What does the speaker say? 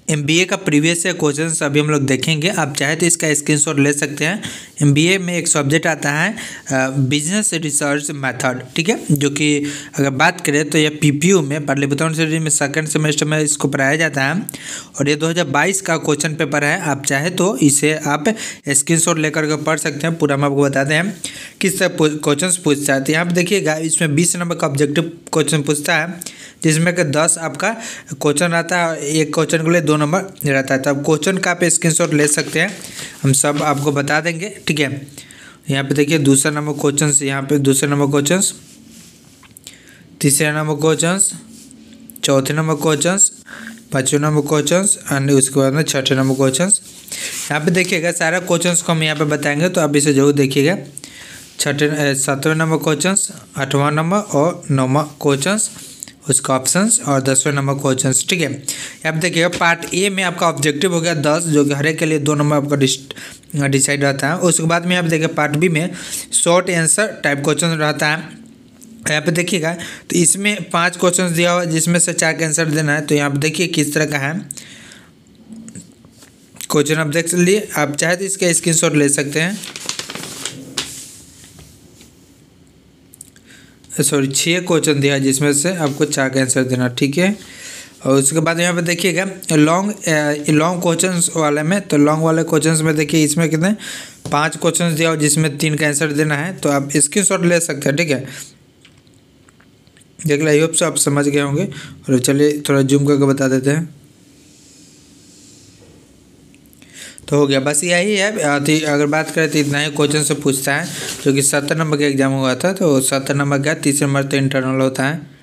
MBA का previous year question अभी हम लोग देखेंगे। आप चाहे तो इसका स्क्रीनशॉट ले सकते हैं। एमबीए में एक सब्जेक्ट आता है बिजनेस रिसर्च मेथड, ठीक है, जो कि अगर बात करें तो यह पीपीयू में पाटलिपुत्र यूनिवर्सिटी में सेकंड सेमेस्टर में इसको पढ़ाया जाता है और ये 2022 का क्वेश्चन पेपर है। आप चाहे तो इसे आप स्क्रीनशॉट लेकर के पढ़ सकते हैं। पूरा हम आपको बताते हैं किस तरह क्वेश्चन पूछता है। तो यहाँ पर देखिएगा, इसमें 20 नंबर का ऑब्जेक्टिव क्वेश्चन पूछता है जिसमें कि 10 आपका क्वेश्चन रहता है, एक क्वेश्चन के लिए 2 नंबर रहता है। तो आप क्वेश्चन का आप स्क्रीनशॉट ले सकते हैं, हम सब आपको बता देंगे, ठीक है। यहाँ पे देखिए दूसरा नंबर क्वेश्चन, यहाँ पे दूसरे नंबर क्वेश्चन, तीसरे नंबर क्वेश्चन, चौथे नंबर क्वेश्चन, पाँचवें नंबर क्वेश्चन एंड उसके बाद में छठे नंबर क्वेश्चन। यहाँ पे देखिएगा सारा क्वेश्चन को हम यहाँ पे बताएंगे, तो आप इसे जरूर देखिएगा। सातवें नंबर क्वेश्चन, 8वां नंबर और 9वां क्वेश्चन, उसका ऑप्शंस और 10वें नंबर क्वेश्चंस, ठीक है। यहाँ पे देखिएगा पार्ट ए में आपका ऑब्जेक्टिव हो गया 10, जो कि हर एक के लिए 2 नंबर आपका डिसाइड रहता है। उसके बाद में यहाँ पे देखिए पार्ट बी में शॉर्ट आंसर टाइप क्वेश्चन रहता है। यहाँ पे देखिएगा तो इसमें 5 क्वेश्चन दिया हुआ है जिसमें से 4 का आंसर देना है। तो यहाँ पे देखिए किस तरह का है क्वेश्चन, आप देख लिए। आप चाहे तो इसका स्क्रीनशॉट ले सकते हैं। सॉरी 6 क्वेश्चन दिया है जिसमें से आपको 4 का आंसर देना, ठीक है। और उसके बाद यहाँ पे देखिएगा लॉन्ग क्वेश्चंस वाले में, तो लॉन्ग वाले क्वेश्चंस में देखिए इसमें कितने 5 क्वेश्चंस दिया हो जिसमें 3 का आंसर देना है। तो आप स्क्रीनशॉट ले सकते हैं, ठीक है। देख लो, आई होप से आप समझ गए होंगे। और चलिए थोड़ा जूम करके बता देते हैं। तो हो गया, बस यही है। अगर बात करें तो इतना ही क्वेश्चन से पूछता है, जो कि 70 नंबर का एग्जाम हुआ था। तो 70 नंबर का 30 नंबर तो इंटरनल होता है।